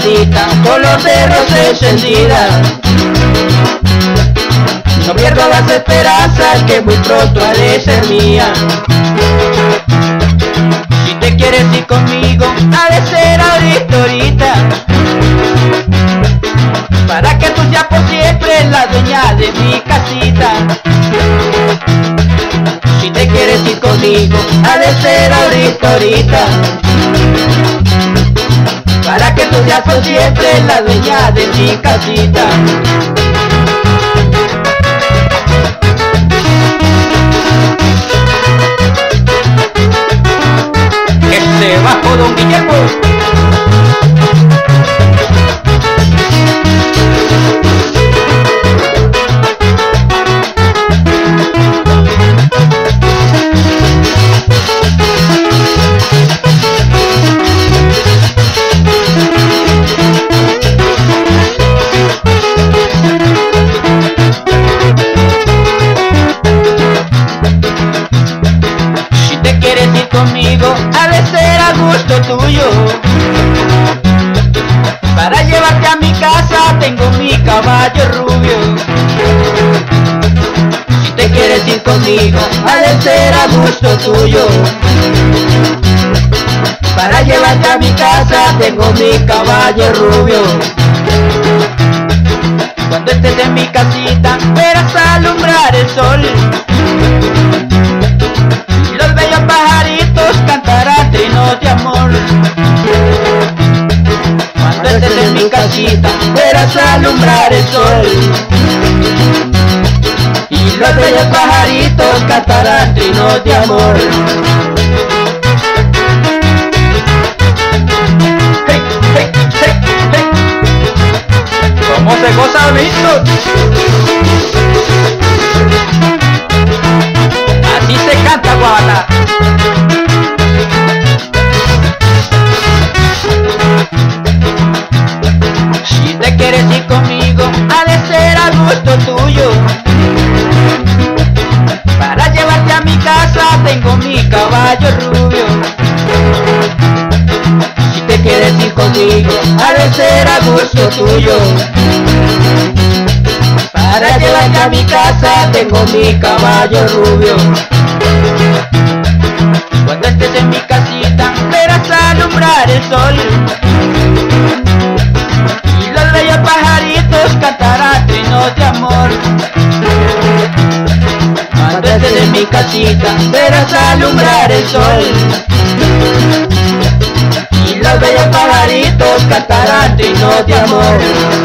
calladita, con los cerros encendidas. No pierdo las esperanzas que muy pronto ha de ser mía. Si te quieres ir conmigo, ha de ser ahorita, para que tú seas por siempre la dueña de mi casita. Si te quieres ir conmigo, ha de ser ahorita, para que tú seas por siempre la dueña de mi casita. Ese bajo don Guillermo. Conmigo ha de ser a gusto tuyo. Para llevarte a mi casa tengo mi caballo rubio. Si te quieres ir conmigo, ha de ser a gusto tuyo. Para llevarte a mi casa tengo mi caballo rubio. Cuando estés en mi casita verás alumbrar el sol. Los bellos pajaritos cantarán trinos de amor. Cuando estés en mi casita verás alumbrar el sol. Y los bellos pajaritos cantarán trinos de amor. Hey, hey, hey, hey. ¿Cómo se goza bonito? Así se canta Guadalajara. Si te quieres ir conmigo, ha de ser a gusto tuyo. Para llevarte a mi casa tengo mi caballo rubio. Si te quieres ir conmigo, ha de ser a gusto tuyo. Para llevarte a mi casa tengo mi caballo rubio. Cuando estés en mi casita verás alumbrar el sol. Y los bellos pajaritos cantarán trinos de amor. Cuando estés en mi casita verás alumbrar el sol. Y los bellos pajaritos cantarán trinos de amor.